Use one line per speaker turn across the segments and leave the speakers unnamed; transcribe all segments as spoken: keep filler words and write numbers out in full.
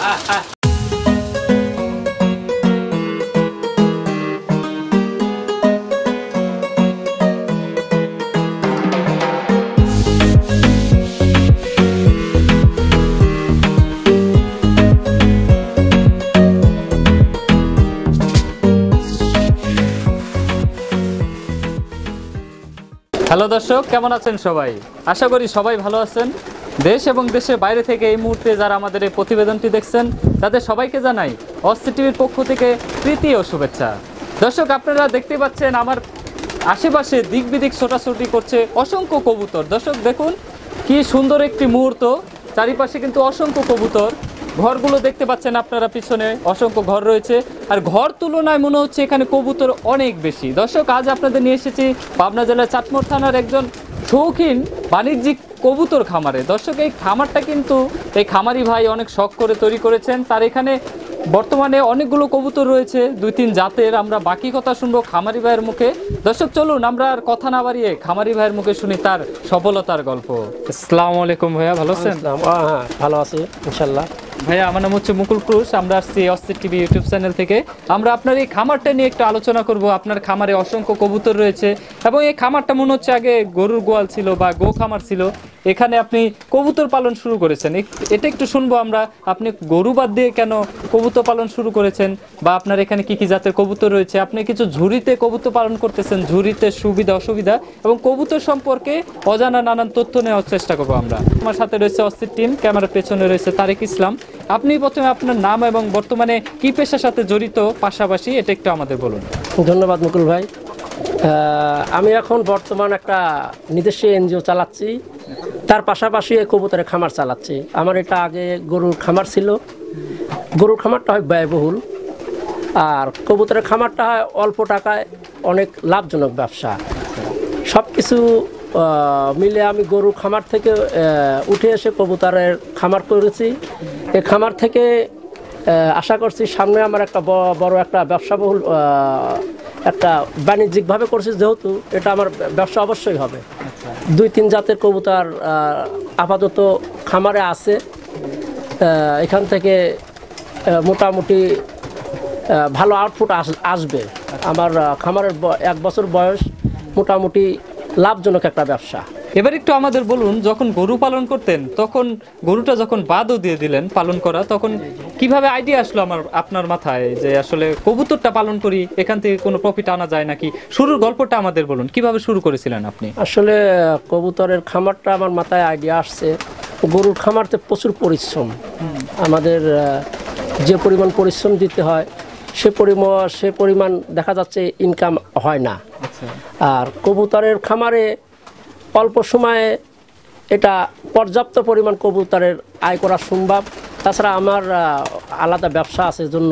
Hello দর্শক, কেমন আছেন সবাই? আশা করি সবাই ভালো আছেন। দেশ এবং দেশের বাইরে থেকে এই মুহূর্তে যারা আমাদের এই প্রতিবেদনটি দেখছেন তাদের সবাইকে জানাই অস্থির টিভির পক্ষ থেকে প্রীতি ও শুভেচ্ছা। দর্শক, আপনারা দেখতে পাচ্ছেন আমার আশেপাশে দিক বিদিক ছোটাছুটি করছে অসংখ্য কবুতর। দর্শক দেখুন কি সুন্দর একটি মুহূর্ত, চারিপাশে কিন্তু অসংখ্য কবুতর। ঘরগুলো দেখতে পাচ্ছেন আপনারা, পিছনে অসংখ্য ঘর রয়েছে, আর ঘর তুলনায় মনে হচ্ছে এখানে কবুতর অনেক বেশি। দর্শক, আজ আপনাদের নিয়ে এসেছি পাবনা জেলার চাটমোড় থানার একজন শৌখিন বাণিজ্যিক কবুতর খামারে। দর্শক, এই খামারটা কিন্তু এই খামারি ভাই অনেক শখ করে তৈরি করেছেন। তার এখানে বর্তমানে অনেকগুলো কবুতর রয়েছে, দুই তিন জাতের। আমরা বাকি কথা শুনবো খামারি ভাইয়ের মুখে। দর্শক চলুন আমরা আর কথা না বাড়িয়ে খামারি ভাইয়ের মুখে শুনি তার সফলতার গল্প। আসসালামু আলাইকুম ভাইয়া, ভালো আছেন?
হ্যাঁ, ভালো আছি ইনশাল্লাহ।
ভাইয়া, আমার নাম হচ্ছে মুকুল ক্রুশ, আমরা আসছি অস্থির টিভি ইউটিউব চ্যানেল থেকে। আমরা আপনার এই খামারটা নিয়ে একটু আলোচনা করব। আপনার খামারে অসংখ্য কবুতর রয়েছে এবং এই খামারটা মনে হচ্ছে আগে গরুর গোয়াল ছিল বা গো খামার ছিল, এখানে আপনি কবুতর পালন শুরু করেছেন। এটা একটু শুনবো আমরা, আপনি গরু বাদ দিয়ে কেন কবুতর পালন শুরু করেছেন, বা আপনার এখানে কি কি জাতের কবুতর রয়েছে। আপনি কিছু ঝুড়িতে কবুতর পালন করতেছেন, ঝুড়িতে সুবিধা অসুবিধা এবং কবুতর সম্পর্কে অজানা নানান তথ্য নেওয়ার চেষ্টা করবো আমরা। আমার সাথে রয়েছে অস্থির টিম, ক্যামেরার পেছনে রয়েছে তারেক ইসলাম। আপনি প্রথমে আপনার নাম এবং বর্তমানে কি পেশার সাথে জড়িত, পাশাপাশি এটা একটু আমাদের বলুন।
ধন্যবাদ মুকুল ভাই। আমি এখন বর্তমান একটা নিজস্ব এনজিও চালাচ্ছি, তার পাশাপাশি কবুতরের খামার চালাচ্ছি। আমার এটা আগে গরুর খামার ছিল, গরুর খামারটা হয় ব্যয়বহুল, আর কবুতরের খামারটা হয় অল্প টাকায় অনেক লাভজনক ব্যবসা। সব কিছু মিলে আমি গরুর খামার থেকে উঠে এসে কবুতরের খামার করেছি। এই খামার থেকে আশা করছি সামনে আমার একটা বড় একটা ব্যবসাবহুল একটা বাণিজ্যিকভাবে করছি, যেহেতু এটা আমার ব্যবসা অবশ্যই হবে। দুই তিন জাতের কবুতর আপাতত খামারে আছে, এখান থেকে মোটামুটি ভালো আউটপুট আসবে। আমার খামারের এক বছর বয়স, মোটামুটি লাভজনক একটা ব্যবসা।
এবার একটু আমাদের বলুন, যখন গরু পালন করতেন তখন গরুটা যখন বাদও দিয়ে দিলেন পালন করা, তখন কিভাবে আইডিয়া আসলো আমার আপনার মাথায় যে আসলে কবুতরটা পালন করি, এখান থেকে কোনো প্রফিট আনা যায় নাকি? শুরুর গল্পটা আমাদের বলুন, কিভাবে শুরু করেছিলেন আপনি?
আসলে কবুতরের খামারটা আমার মাথায় আইডিয়া আসছে, গরুর খামারতে প্রচুর পরিশ্রম। আমাদের যে পরিমাণ পরিশ্রম দিতে হয় সে পরিমাণ সে পরিমাণ দেখা যাচ্ছে ইনকাম হয় না। আর কবুতরের খামারে অল্প সময়ে এটা পর্যাপ্ত পরিমাণ কবুতরের আয় করা সম্ভব। তাছাড়া আমার আলাদা ব্যবসা আছে, জন্য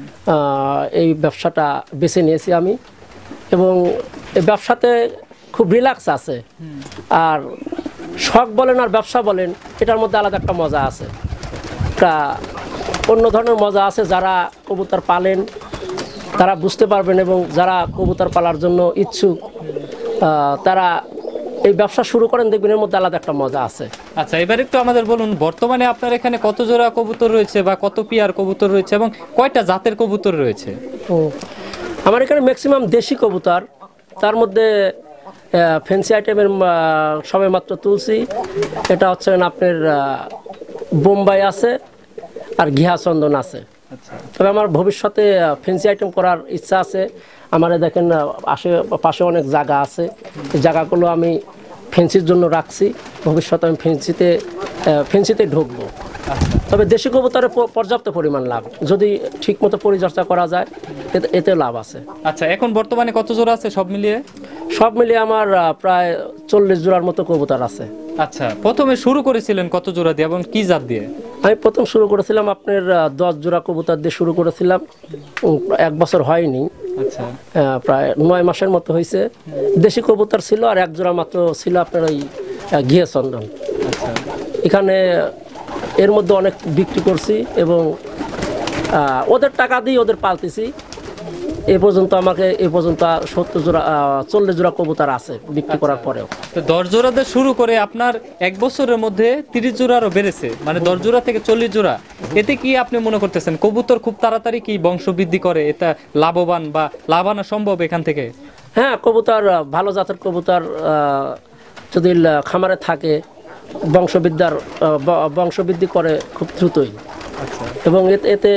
এই ব্যবসাটা বেছে নিয়েছি আমি, এবং এই ব্যবসাতে খুব রিল্যাক্স আছে। আর শখ বলেন আর ব্যবসা বলেন, এটার মধ্যে আলাদা একটা মজা আছে, একটা অন্য ধরনের মজা আছে। যারা কবুতর পালেন তারা বুঝতে পারবেন, এবং যারা কবুতর পালার জন্য ইচ্ছুক তারা এই ব্যবসা শুরু করেন, দেখবেন এর মধ্যে আলাদা একটা মজা আছে।
আচ্ছা, এবার একটু আমাদের বলুন, বর্তমানে আপনার এখানে কত জোড়া কবুতর রয়েছে বা কত পিয়ার কবুতর রয়েছে এবং কয়টা জাতের কবুতর রয়েছে?
ও, আমার এখানে ম্যাক্সিমাম দেশি কবুতর, তার মধ্যে ফ্যান্সি আইটেমের সবে মাত্র তুলছি। এটা হচ্ছে আপনার বোম্বাই আছে আর ঘিয়া চন্দন আছে। তবে আমার ভবিষ্যতে ফ্যান্সি আইটেম করার ইচ্ছা আছে। আমার দেখেন আশেপাশে অনেক জায়গা আছে, এই জায়গাগুলো আমি ফেন্সির জন্য রাখছি। ভবিষ্যতে আমি ফেন্সিতে ফেন্সিতে ঢুকবো। তবে দেশি কবুতরে পর্যাপ্ত পরিমাণ লাভ, যদি ঠিকমতো পরিচর্যা করা যায় এতে এতে লাভ আছে।
আচ্ছা, এখন বর্তমানে কত জোড়া আছে সব মিলিয়ে?
সব মিলিয়ে আমার প্রায় চল্লিশ জোড়ার মতো কবুতর আছে।
আচ্ছা, প্রথমে শুরু করেছিলেন কত জোড়া দিয়ে এবং কি জাত দিয়ে?
আমি প্রথম শুরু করেছিলাম আপনার দশ জোড়া কবুতর দিয়ে শুরু করেছিলাম, এক বছর হয়নি। আচ্ছা, প্রায় নয় মাসের মতো হয়েছে। দেশি কবুতর ছিল আর এক জোড়া মাত্র ছিল আপনার ওই ঘিয়ে চন্দন। আচ্ছা, এখানে এর মধ্যে অনেক বিক্রি করছি এবং ওদের টাকা দিয়ে ওদের পালতেছি। এ পর্যন্ত আমাকে এ পর্যন্ত সত্তর জোড়া চল্লিশ জোড়া কবুতর আছে বিক্রি করার পরেও।
তো দশ জোড়াতে শুরু করে আপনার এক বছরের মধ্যে তিরিশ জোড়ারও বেড়েছে, মানে দশ জোড়া থেকে চল্লিশ জোড়া। এতে কি আপনি মনে করতেছেন কবুতর খুব তাড়াতাড়ি কি বংশ বৃদ্ধি করে, এটা লাভবান বা লাভ আনা সম্ভব এখান থেকে?
হ্যাঁ, কবুতর ভালো জাতের কবুতর যদি খামারে থাকে বংশবৃদ্ধার বংশবৃদ্ধি করে খুব দ্রুতই, এবং এতে এতে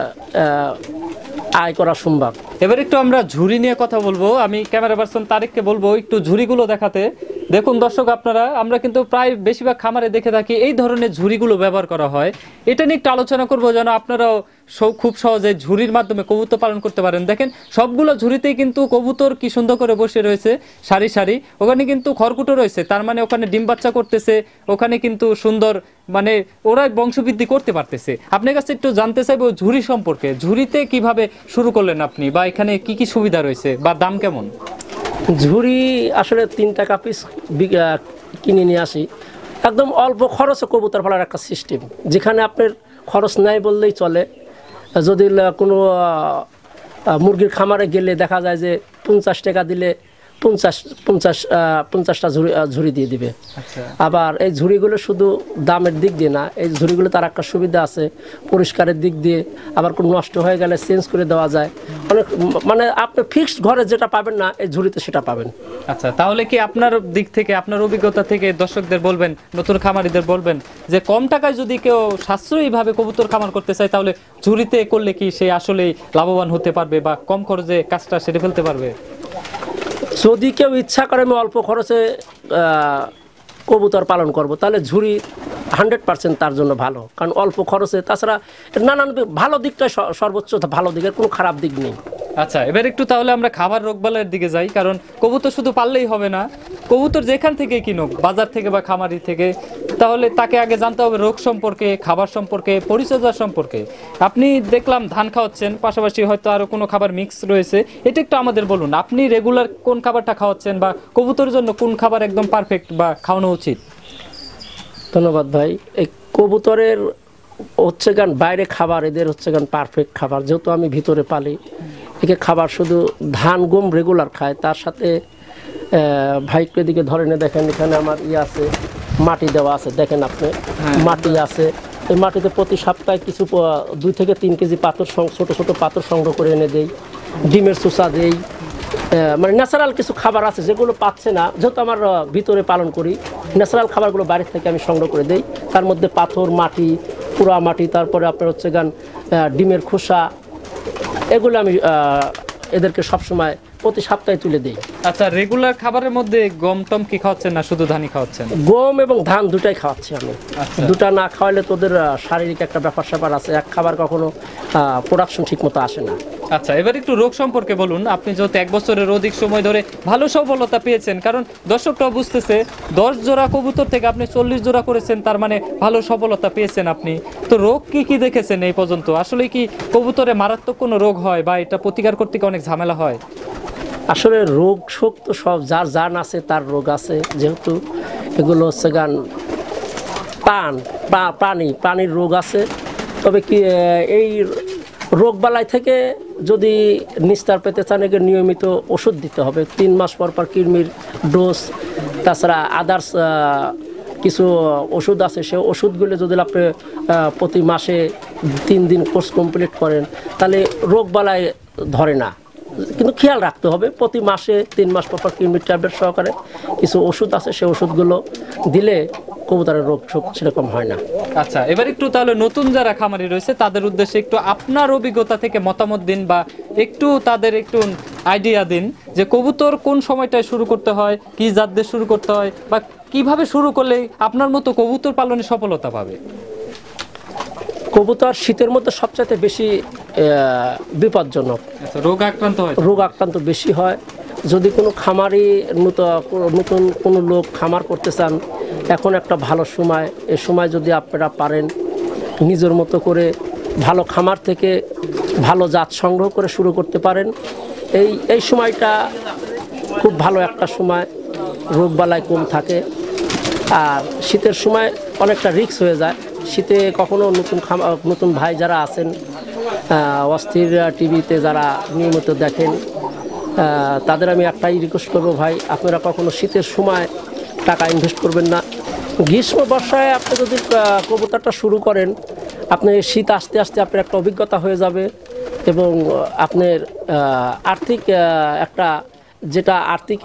আয় করা সম্ভব।
এবার একটু আমরা ঝুড়ি নিয়ে কথা বলবো। আমি ক্যামেরা পার্সন তারেককে বলবো একটু ঝুড়িগুলো দেখাতে। দেখুন দর্শক আপনারা, আমরা কিন্তু প্রায় বেশিরভাগ খামারে দেখে থাকি এই ধরনের ঝুড়িগুলো ব্যবহার করা হয়। এটা নিয়ে একটু আলোচনা করবো যেন আপনারাও খুব সহজে ঝুড়ির মাধ্যমে কবুতর পালন করতে পারেন। দেখেন সবগুলো ঝুড়িতেই কিন্তু কবুতর কি সুন্দর করে বসে রয়েছে সারি সারি। ওখানে কিন্তু খড়কুটো রয়েছে, তার মানে ওখানে ডিম বাচ্চা করতেছে, ওখানে কিন্তু সুন্দর মানে ওরাই বংশবৃদ্ধি করতে পারতেছে। আপনার কাছে একটু জানতে চাইবো ঝুড়ি সম্পর্কে। ঝুড়িতে কিভাবে শুরু করলেন আপনি, বা এখানে কি কি সুবিধা রয়েছে বা দাম কেমন?
ঝুড়ি আসলে তিন টাকা পিস কিনে নিয়ে আসি। একদম অল্প খরচে কবুতর পালার একটা সিস্টেম, যেখানে আপনার খরচ নাই বললেই চলে। যদি কোনো মুরগির খামারে গেলে দেখা যায় যে পঞ্চাশ টাকা দিলে পঞ্চাশ পঞ্চাশ পঞ্চাশটা ঝুড়ি ঝুড়ি দিয়ে দিবে। আবার এই ঝুড়িগুলো শুধু দামের দিক দিয়ে না, এই ঝুড়িগুলো তার একটা সুবিধা আছে পরিষ্কারের দিক দিয়ে। আবার কোনো নষ্ট হয়ে গেলে চেঞ্জ করে দেওয়া যায় অনেক, মানে আপনি ফিক্সড ঘরে যেটা পাবেন না এই ঝুড়িতে সেটা পাবেন।
আচ্ছা, তাহলে কি আপনার দিক থেকে আপনার অভিজ্ঞতা থেকে দর্শকদের বলবেন, নতুন খামারিদের বলবেন যে কম টাকায় যদি কেউ সাশ্রয়ীভাবে কবুতর খামার করতে চায় তাহলে ঝুড়িতে করলে কি সে আসলেই লাভবান হতে পারবে বা কম খরচে কাজটা সেরে ফেলতে পারবে?
যদি কেউ ইচ্ছা করে আমি অল্প খরচে কবুতর পালন করব, তাহলে ঝুড়ি হান্ড্রেড পার্সেন্ট তার জন্য ভালো। কারণ অল্প খরচে, তাছাড়া নানান ভালো দিকটাই সর্বোচ্চ ভালো দিকের, কোনো খারাপ দিক নেই।
আচ্ছা, এবার একটু তাহলে আমরা খাবার রোগবালাইয়ের দিকে যাই। কারণ কবুতর শুধু পাললেই হবে না, কবুতর যেখান থেকে কিনুক, বাজার থেকে বা খামারি থেকে, তাহলে তাকে আগে জানতে হবে রোগ সম্পর্কে, খাবার সম্পর্কে, পরিচর্যা সম্পর্কে। আপনি দেখলাম ধান খাওয়াচ্ছেন, পাশাপাশি হয়তো আরও কোনো খাবার মিক্স রয়েছে, এটা একটু আমাদের বলুন। আপনি রেগুলার কোন খাবারটা খাওয়াচ্ছেন বা কবুতরের জন্য কোন খাবার একদম পারফেক্ট বা খাওয়ানো উচিত?
ধন্যবাদ ভাই। এই কবুতরের হচ্ছে গান বাইরে খাবার, এদের হচ্ছে গান পারফেক্ট খাবার। যেহেতু আমি ভিতরে পালি, একে খাবার শুধু ধান গম রেগুলার খায়, তার সাথে ভাইকে দিকে ধরে নিয়ে দেখেন এখানে আমার ইয়ে আছে, মাটি দেওয়া আছে, দেখেন আপনি মাটি আছে। এই মাটিতে প্রতি সপ্তাহে কিছু দুই থেকে তিন কেজি পাথর, ছোটো ছোটো পাথর সংগ্রহ করে এনে দেই, ডিমের চুষা দেই। মানে ন্যাচারাল কিছু খাবার আছে যেগুলো পাচ্ছে না, যেহেতু আমার ভিতরে পালন করি, ন্যাচারাল খাবারগুলো বাইরে থেকে আমি সংগ্রহ করে দেই। তার মধ্যে পাথর, মাটি, পুরা মাটি, তারপরে আপনার হচ্ছে গান ডিমের খোসা, এগুলো আমি এদেরকে সবসময় প্রতি সপ্তাহে তুলে দিই।
আচ্ছা, রেগুলার খাবারের মধ্যে গম টম কি খাওয়াচ্ছেন না শুধু ধানই খাওয়াচ্ছেন?
গম এবং ধান দুটাই খাওয়াচ্ছি আমি। দুটা না খাওয়ালে তোদের শারীরিক একটা ব্যাপার স্যাপার আছে, এক খাবার কখনো প্রোডাকশন ঠিক মতো আসে না।
আচ্ছা, এবার একটু রোগ সম্পর্কে বলুন। আপনি যেহেতু এক বছরের অধিক সময় ধরে ভালো সফলতা পেয়েছেন, কারণ দর্শকরা বুঝতেছে দশ জোড়া কবুতর থেকে আপনি চল্লিশ জোড়া করেছেন, তার মানে ভালো সফলতা পেয়েছেন আপনি। তো রোগ কি কি দেখেছেন এই পর্যন্ত? আসলে কি কবুতরে মারাত্মক কোনো রোগ হয় বা এটা প্রতিকার করতে অনেক ঝামেলা হয়?
আসলে রোগ শোক তো সব যার জান আছে তার রোগ আছে, যেহেতু এগুলো হচ্ছে গান পান প্রাণী প্রাণীর রোগ আছে। তবে কি এই রোগবালাই থেকে যদি নিস্তার পেতে চান একে নিয়মিত ওষুধ দিতে হবে, তিন মাস পর পর কৃমির ডোজ, তাছাড়া আদার্স কিছু ওষুধ আছে, সে ওষুধগুলো যদি আপনি প্রতি মাসে তিন দিন কোর্স কমপ্লিট করেন তাহলে রোগবালাই ধরে না। কিন্তু খেয়াল রাখতে হবে প্রতি মাসে তিন মাস পর পর কৃমির ট্যাবলেট সহকারে কিছু ওষুধ আছে, সেই ওষুধগুলো দিলে কবুতরের রোগ শোক সেরকম হয় না।
আচ্ছা, এবার একটু তাহলে নতুন যারা খামারি রয়েছে তাদের উদ্দেশ্যে একটু আপনার অভিজ্ঞতা থেকে মতামত দিন, বা একটু তাদের একটু আইডিয়া দিন যে কবুতর কোন সময়টায় শুরু করতে হয়, কি জাত দিয়ে শুরু করতে হয়, বা কিভাবে শুরু করলে আপনার মতো কবুতর পালনে সফলতা পাবে।
কবুতর শীতের মধ্যে সবচাইতে বেশি বিপজ্জনক,
রোগ আক্রান্ত হয়
রোগ আক্রান্ত বেশি হয়। যদি কোনো খামারি নতুন কোনো লোক খামার করতে চান, এখন একটা ভালো সময়। এ সময় যদি আপনারা পারেন নিজের মতো করে ভালো খামার থেকে ভালো জাত সংগ্রহ করে শুরু করতে পারেন। এই এই সময়টা খুব ভালো একটা সময়, রোগবালাই কম থাকে। আর শীতের সময় অনেকটা রিস্ক হয়ে যায়। শীতে কখনো নতুন খামার নতুন ভাই যারা আছেন অস্থির টিভিতে যারা নিয়মিত দেখেন তাদের আমি একটাই রিকোয়েস্ট করবো, ভাই আপনারা কখনো শীতের সময় টাকা ইনভেস্ট করবেন না। গ্রীষ্ম বর্ষায় আপনি যদি কবুতরটা শুরু করেন, আপনি শীত আসতে আসতে আপনার একটা অভিজ্ঞতা হয়ে যাবে এবং আপনার আর্থিক একটা যেটা আর্থিক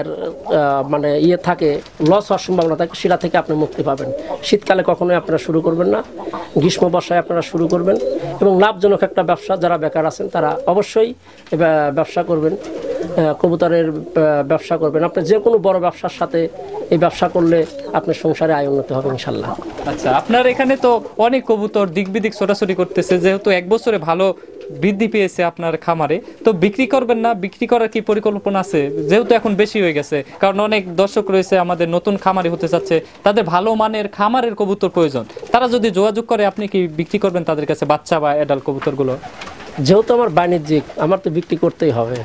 মানে ইয়ে থাকে, লস হওয়ার সম্ভাবনা থাকে, সেটা থেকে আপনি মুক্তি পাবেন। শীতকালে কখনোই আপনারা শুরু করবেন না, গ্রীষ্ম বর্ষায় আপনারা শুরু করবেন এবং লাভজনক একটা ব্যবসা, যারা বেকার আছেন তারা অবশ্যই ব্যবসা করবেন, কবুতরের ব্যবসা করবেন। আপনি যে কোনো বড় ব্যবসার সাথে এই ব্যবসা করলে আপনার সংসারে আয় উন্নতি হবে ইনশাল্লাহ।
আচ্ছা, আপনার এখানে তো অনেক কবুতর দিক বিদিক ছোটাছুটি করতেছে, যেহেতু এক বছরে ভালো বৃদ্ধি পেয়েছে আপনার খামারে, তো বিক্রি করবেন না? বিক্রি করার কি পরিকল্পনা আছে, যেহেতু এখন বেশি হয়ে গেছে? কারণ অনেক দর্শক রয়েছে আমাদের নতুন খামারি হতে চাচ্ছে, তাদের ভালো মানের খামারের কবুতর প্রয়োজন, তারা যদি যোগাযোগ করে আপনি কি বিক্রি করবেন তাদের কাছে বাচ্চা বা অ্যাডাল্ট কবুতরগুলো?
যেহেতু আমার বাণিজ্যিক, আমার তো বিক্রি করতেই হবে।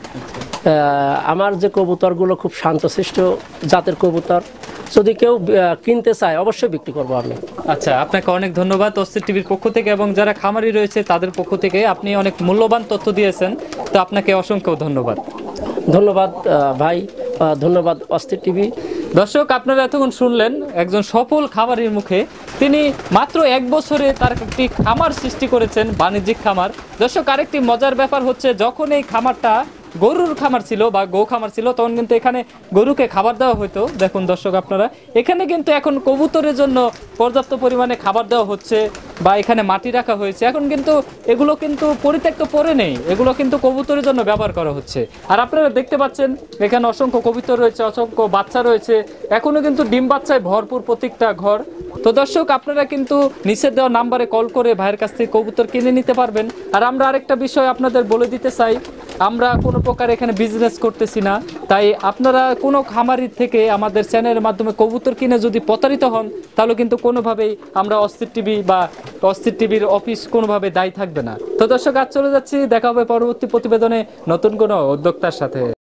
আমার যে কবুতরগুলো খুব শান্তশিষ্ট জাতের কবুতর, যদি কেউ কিনতে চায় অবশ্যই বিক্রি করবো আমি।
আচ্ছা, আপনাকে অনেক ধন্যবাদ অস্থির টিভির পক্ষ থেকে এবং যারা খামারি রয়েছে তাদের পক্ষ থেকে, আপনি অনেক মূল্যবান তথ্য দিয়েছেন, তো আপনাকে অসংখ্য ধন্যবাদ।
ধন্যবাদ ভাই, ধন্যবাদ অস্থির টিভি।
দর্শক, আপনারা এতক্ষণ শুনলেন একজন সফল খামারির মুখে, তিনি মাত্র এক বছরে তার একটি খামার সৃষ্টি করেছেন, বাণিজ্যিক খামার। দর্শক, আরেকটি মজার ব্যাপার হচ্ছে, যখন এই খামারটা গরুর খামার ছিল বা গো খামার ছিল, তখন কিন্তু এখানে গরুকে খাবার দেওয়া হতো। দেখুন দর্শক আপনারা, এখানে কিন্তু এখন কবুতরের জন্য পর্যাপ্ত পরিমাণে খাবার দেওয়া হচ্ছে বা এখানে মাটি রাখা হয়েছে। এখন কিন্তু এগুলো কিন্তু পরিত্যক্ত পড়ে নেই, এগুলো কিন্তু কবুতরের জন্য ব্যবহার করা হচ্ছে। আর আপনারা দেখতে পাচ্ছেন এখানে অসংখ্য কবুতর রয়েছে, অসংখ্য বাচ্চা রয়েছে, এখনো কিন্তু ডিম বাচ্চায় ভরপুর প্রত্যেকটা ঘর। তো দর্শক, আপনারা কিন্তু নিচের দেওয়া নাম্বারে কল করে ভাইয়ের কাছ থেকে কবুতর কিনে নিতে পারবেন। আর আমরা আরেকটা বিষয় আপনাদের বলে দিতে চাই, আমরা কোনো প্রকার এখানে বিজনেস করতেছি না, তাই আপনারা কোনো খামারির থেকে আমাদের চ্যানেলের মাধ্যমে কবুতর কিনে যদি প্রতারিত হন, তাহলে কিন্তু কোনোভাবেই আমরা অস্থির টিভি বা অস্থির টিভির অফিস কোনোভাবে দায়ী থাকবে না। তো দর্শক, আজ চলে যাচ্ছি, দেখা হবে পরবর্তী প্রতিবেদনে নতুন কোনো উদ্যোক্তার সাথে।